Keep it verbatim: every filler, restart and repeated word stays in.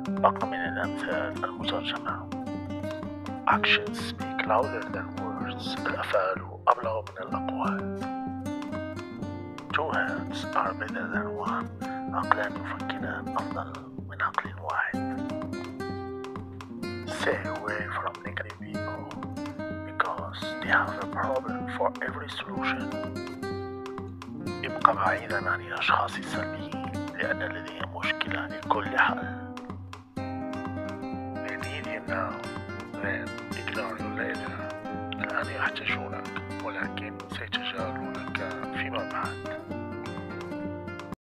باقة من الأمثال المترجمة. Actions speak louder than words. الأفعال أبلغ من الأقوال. Two heads are better than one. عقلان يفكران أفضل من عقل واحد. Stay away from negative people because they have a problem for every solution. ابقى بعيدا عن الأشخاص السلبيين لأن لديهم مشكلة لكل حل. They need you now, then ignore you later. الآن يحتاجونك ولكن سيتجاهلونك فيما بعد.